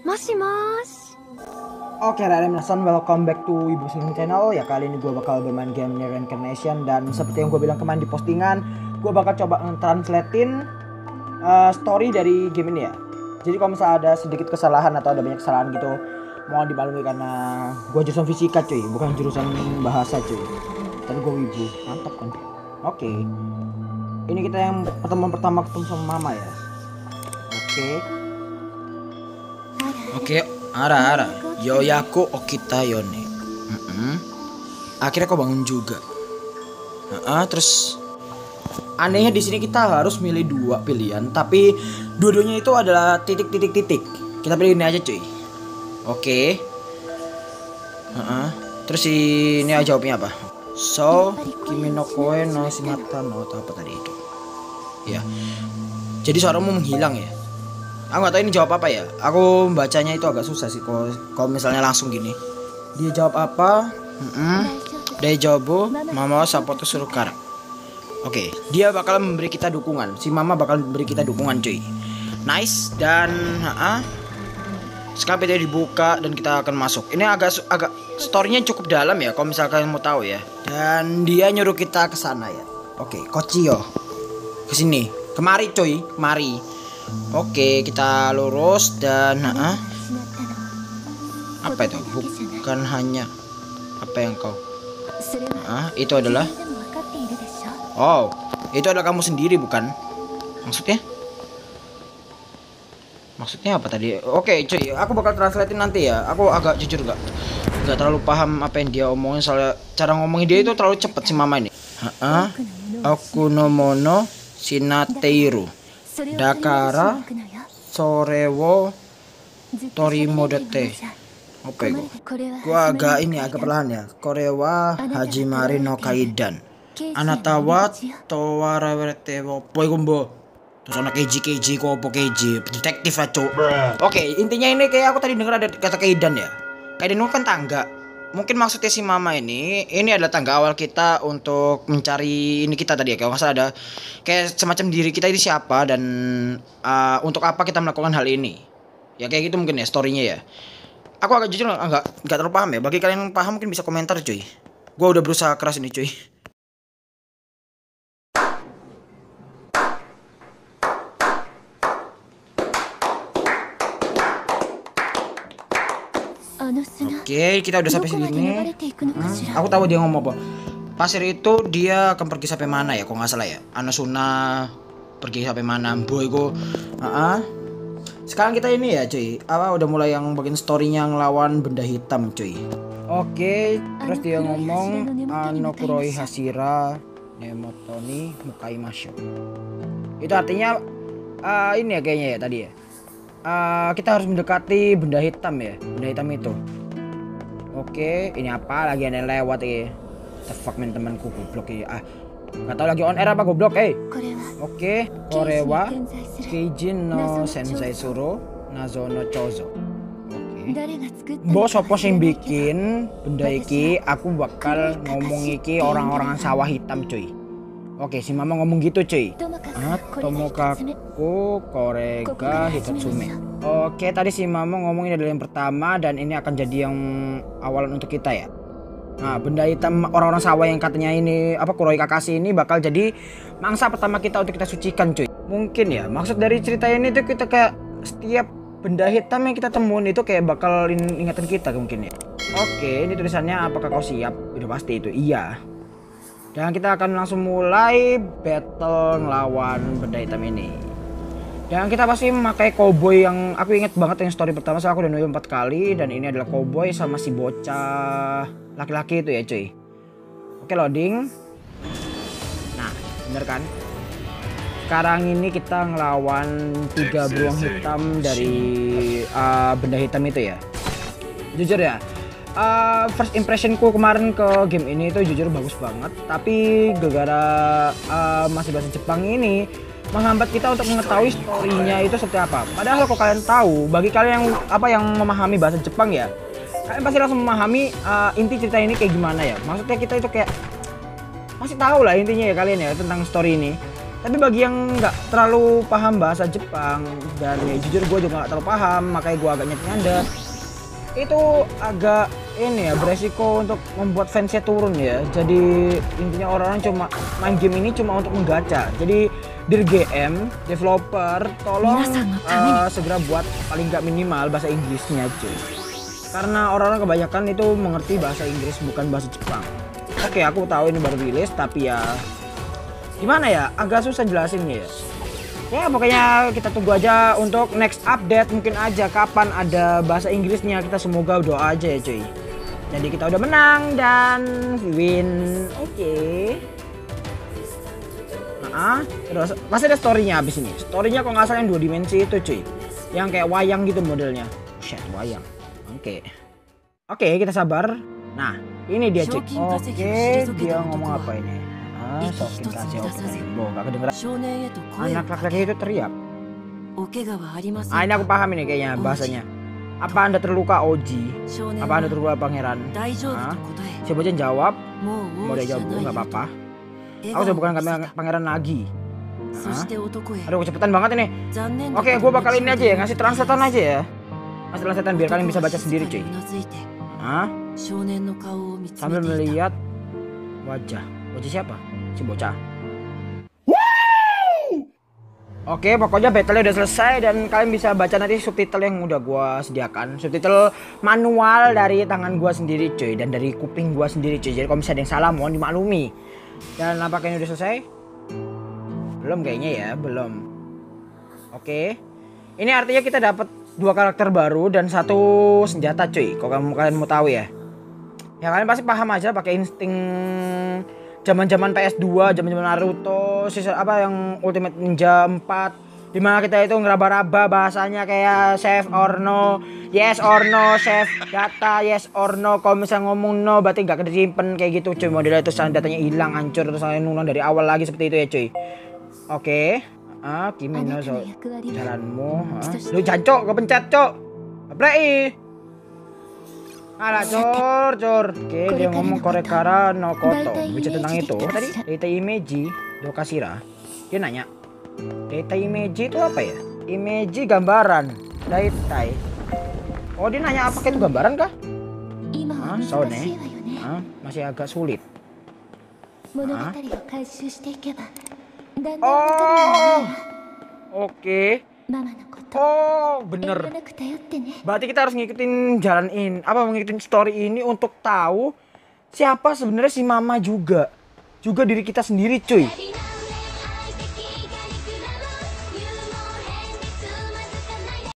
Moshi. Oke, Minasan, welcome back to Ibu Sing Channel. Ya, kali ini gue bakal bermain game Nier Reincarnation. Dan seperti yang gue bilang kemarin di postingan, gue bakal coba nge-translatein story dari game ini ya. Jadi kalau misalnya ada sedikit kesalahan atau ada banyak kesalahan gitu, mohon dimaklumi karena gue jurusan fisika cuy, bukan jurusan bahasa cuy. Tapi gue wibu, mantap kan. Oke, ini kita yang pertemuan pertama ketemu sama mama ya. Oke, Ara. Yoyaku okita yone. Akhirnya kau bangun juga. Terus anehnya di sini kita harus milih dua pilihan, tapi dua-duanya itu adalah titik. Kita pilih ini aja cuy. Oke. Terus ini jawabnya apa? So, kimi no koe no shimata no apa tadi itu? Ya. Jadi suaramu menghilang ya. Aku gak tahu ini jawab apa ya. Aku bacanya itu agak susah sih kalau misalnya langsung gini. Dia jawab apa? Dejobu mama sapoto surukara. Oke, dia bakal memberi kita dukungan. Si mama bakal memberi kita dukungan cuy. Nice. Dan sekarang pintu dibuka dan kita akan masuk. Ini agak storynya cukup dalam ya kalau misalkan mau tahu ya. Dan dia nyuruh kita ke sana ya. Oke, Kochiyo. Ke sini. Kemari cuy, kemari. Oke, kita lurus dan apa itu? Bukan hanya apa yang kau itu adalah itu adalah kamu sendiri bukan? Maksudnya apa tadi? Oke cuy, aku bakal translatein nanti ya. Aku agak jujur gak terlalu paham apa yang dia omongin, soalnya cara ngomongin dia itu terlalu cepet si mama ini. Aku no mono shinateiru Dakara sorewo torimodete. Oke, gua agak perlahan ya. Korewa hajimari no kaidan. Anatawa towarawete wo boy gumbo. Terus anak keji kopo keji detektif aco. Oke, intinya ini kayak aku tadi dengar ada kata kaidan ya. Kaidan itu kan tangga. Mungkin maksudnya si mama ini adalah tangga awal kita untuk mencari ini kita tadi ya. Kalau nggak salah ada kayak semacam diri kita ini siapa dan untuk apa kita melakukan hal ini. Ya kayak gitu mungkin ya storynya ya. Aku agak jujur nggak terlalu paham ya. Bagi kalian yang paham mungkin bisa komentar cuy. Gua udah berusaha keras ini cuy. Oke, kita udah sampai sini. Aku tahu dia ngomong apa. Pasir itu dia akan pergi sampai mana ya? Kok nggak salah ya? Anasuna pergi sampai mana? Boygo. Sekarang kita ini ya, cuy. Udah mulai yang bagian storynya ngelawan benda hitam, cuy. Oke, terus dia ngomong Anokuroi Hashira Nemotoni Mukaimasho. Itu artinya ini ya kayaknya ya tadi ya. Kita harus mendekati benda hitam ya. Benda hitam itu. Oke, ini apa lagi ada yang lewat ya. The fuck man, temanku goblok ya. Gak tau lagi on air apa goblok Oke, Korewa Keijin no Sensei Suro Nazo no Chozo. Oke. Bos sopo sing bikin benda iki, aku bakal ngomong iki orang-orangan sawah hitam cuy. Oke, si mama ngomong gitu cuy. Tomokaku Korega Hitatsume. Oke, tadi si mama ngomong ini adalah yang pertama dan ini akan jadi yang awalan untuk kita ya. Nah, benda hitam orang-orang sawah yang katanya ini Kuroi Kakashi ini bakal jadi mangsa pertama kita untuk kita sucikan cuy. Mungkin ya, maksud dari cerita ini tuh kita kayak setiap benda hitam yang kita temuin itu kayak bakal ingatan kita mungkin ya. Oke, ini tulisannya apakah kau siap? Udah pasti itu, iya. Dan kita akan langsung mulai battle ngelawan benda hitam ini. Dan kita pasti memakai cowboy yang aku inget banget yang story pertama, soalnya aku udah nonton 4 kali. Dan ini adalah cowboy sama si bocah laki-laki itu ya cuy. Oke, loading. Nah, bener kan? Sekarang ini kita ngelawan 3 beruang hitam dari benda hitam itu ya. Jujur ya, first impressionku kemarin ke game ini itu jujur bagus banget. Tapi gara-gara masih bahasa Jepang ini menghambat kita untuk mengetahui storynya itu seperti apa. Padahal kalau kalian tahu, bagi kalian yang memahami bahasa Jepang ya, kalian pasti langsung memahami inti cerita ini kayak gimana ya. Maksudnya kita itu kayak masih tahu lah intinya ya kalian ya tentang story ini. Tapi bagi yang nggak terlalu paham bahasa Jepang dan ya, jujur gue juga nggak terlalu paham, makanya gue agak nyanda. Itu agak ini ya beresiko untuk membuat fansnya turun ya. Jadi intinya orang-orang cuma main game ini cuma untuk menggacha. Jadi Dir GM developer tolong segera buat paling nggak minimal bahasa Inggrisnya cuy. Karena orang-orang kebanyakan itu mengerti bahasa Inggris bukan bahasa Jepang. Oke, aku tahu ini baru rilis tapi ya gimana ya, agak susah jelasinnya ya. Ya pokoknya kita tunggu aja untuk next update, mungkin aja kapan ada bahasa Inggrisnya, kita semoga doa aja ya cuy. Jadi kita udah menang dan win. Oke. Terus pasti ada storynya abis ini. Storynya kok nggak salah yang 2 dimensi itu cuy, yang kayak wayang gitu modelnya. Shit, wayang. Oke, kita sabar. Nah ini dia cuy. Oke, dia ngomong apa ini? Sokin kasih Boh, gak kedengeran. Anak laki-laki itu teriak. Ini aku paham ini kayaknya bahasanya. Apa Anda terluka Oji? Apa Anda terluka pangeran? Si bocah jawab. Mau dia jawab, nggak apa-apa. Aku sudah bukan pangeran lagi. Aduh kecepatan banget ini. Oke, gue bakal ini aja ya, ngasih translator aja ya. Ngasih translator biar kalian bisa baca sendiri cuy. Sambil melihat wajah siapa? Si bocah. Oke, pokoknya battle udah selesai dan kalian bisa baca nanti subtitle yang udah gua sediakan. Subtitle manual dari tangan gua sendiri cuy dan dari kuping gua sendiri cuy. Jadi kalau misalnya ada yang salah mohon dimaklumi. Dan apakah ini udah selesai? Belum kayaknya ya, belum. Oke. Ini artinya kita dapat 2 karakter baru dan 1 senjata cuy. Kalau kalian mau tahu ya. Ya kalian pasti paham aja pakai insting zaman-zaman PS2, zaman-zaman Naruto, apa yang Ultimate Ninja 4, dimana kita itu ngeraba-raba bahasanya kayak save or no, yes or no, save data yes or no. Kalau misalnya ngomong no berarti nggak kesimpan kayak gitu cuy, modelnya itu datanya hilang, hancur, terus saya ngulang dari awal lagi seperti itu ya cuy. Oke, Kimi no jalanmu, lu jancok, kepencet cok, play. Alah cor. Oke, dia ngomong korekara no koto. Bicara tentang itu tadi. Data image dokasira. Dia nanya. Data image itu apa ya? Image gambaran. Data. Oh, dia nanya apakah itu gambaran kah? Sone. Masih agak sulit. Oh. Oke. Oh bener. Berarti kita harus ngikutin jalan ini, ngikutin story ini untuk tahu siapa sebenarnya si Mama juga diri kita sendiri cuy.